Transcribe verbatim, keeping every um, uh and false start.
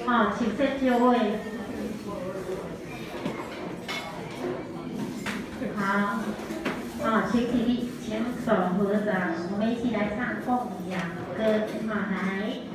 哦，请色就位。好，哦，请起立，请手合掌，我们一起来唱《供养歌》。好，来。